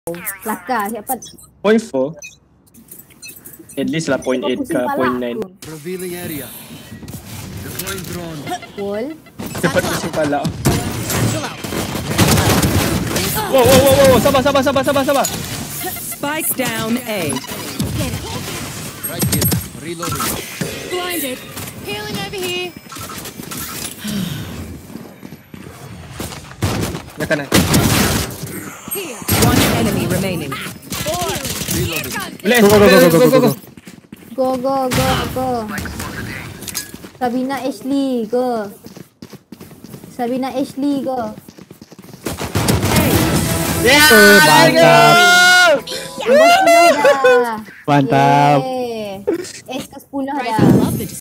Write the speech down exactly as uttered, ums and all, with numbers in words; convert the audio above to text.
Kelakar siapa? point four. At least lah point eight ke point nine. Revealing area. Deploying drone. Cool. Cepat pusing pala. Wow, wow, wow, wow, sabar, sabar, sabar, sabar, sabar. Spike down A. Right here. Reloading. Blinded. Healing over here. Ya kanan. Here. One enemy remaining. Reloading. Let's go, go, go, go, go, go. Go go go go. Sabina Ashley go. Sabina Ashley go. Yeah, Mantap. Nombor sepuluh dah. Mantap. Yeay. S ke sepuluh Right, dah. I love the